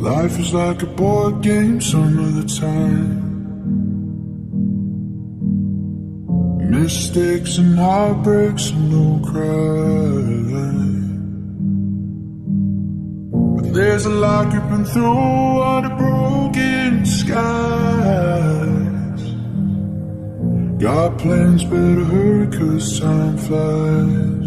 Life is like a board game some of the time. Mistakes and heartbreaks and no cry. But there's a lot creeping through under broken skies. Got plans, better hurry 'cause time flies.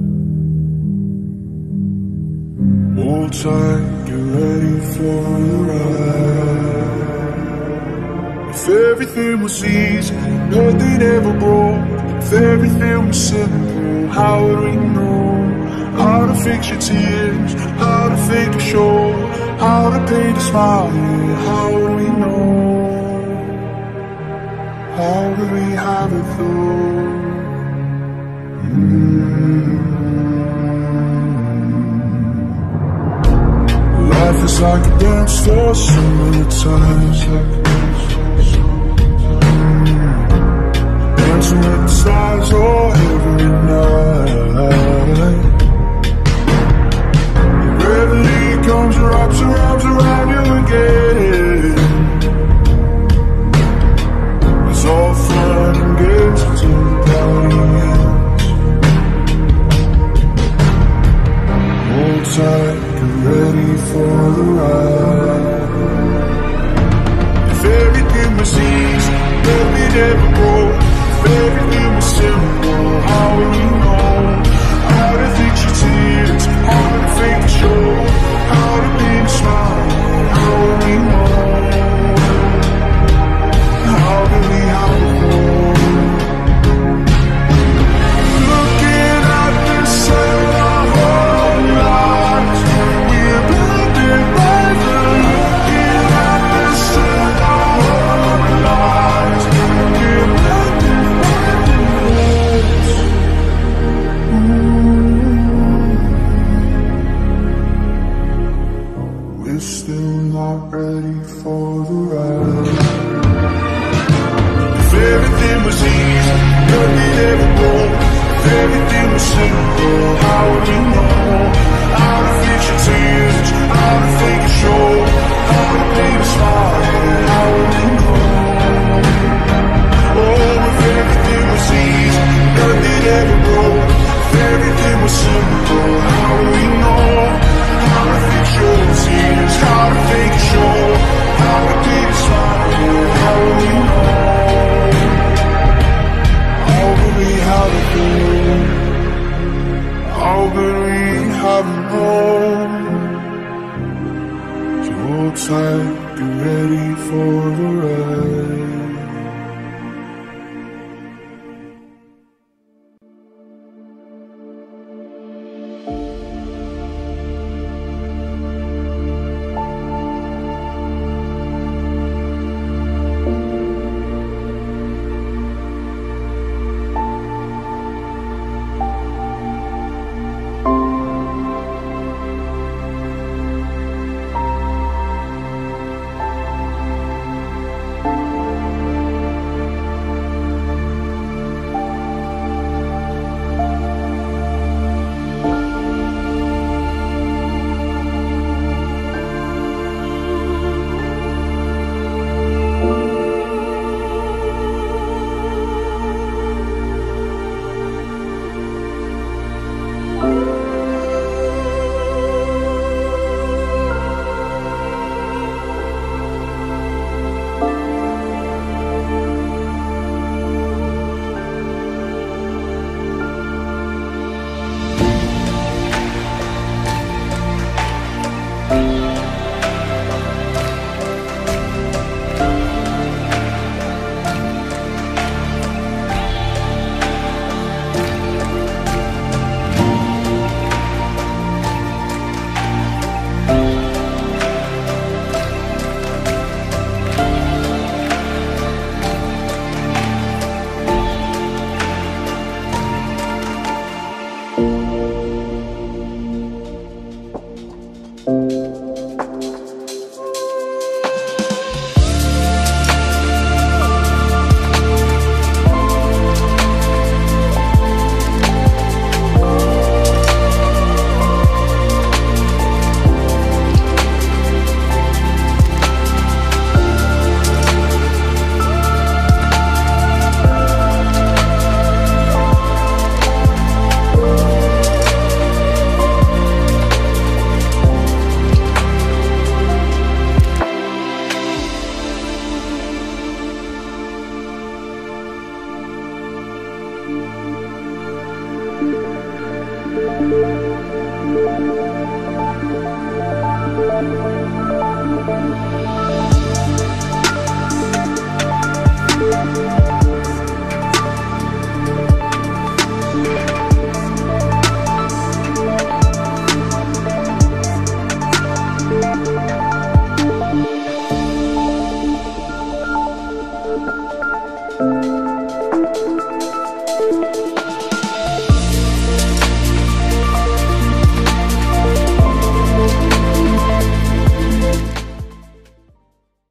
Hold tight, get ready for the ride. If everything was easy, nothing ever broke. If everything was simple, how would we know? How to fix your tears, how to fake a show, how to paint a smile, yeah, how would we know? How would we have it though? Life is like a dance floor some of the times. Dancing with the stars all every night. Gravity comes and wraps her arms around you again. It's all fun and games until the party ends. Hold tight, get ready for the ride. If everything was easy, nothing ever broke. If everything was simple, how would we know? How to fix your tears, how to fake a show, how to be a smile, how would we know? How do we have it all? Looking at the sun our whole lives, we're blinded by the looking at the sun our whole lives, we're blinded by the lights. We're still not ready for the ride. If everything was easy, nothing ever broke. If everything was simple, how would we know? How to fix your tears, how to fake a show, how to paint a smile, how would we know? Oh, if everything was easy, nothing ever broke. If everything was simple, how would we know? How to fix your tears, how to fake a show, how to paint a smile, how would we know? How could we have it all? How could we have it all? So hold tight, get ready for the ride.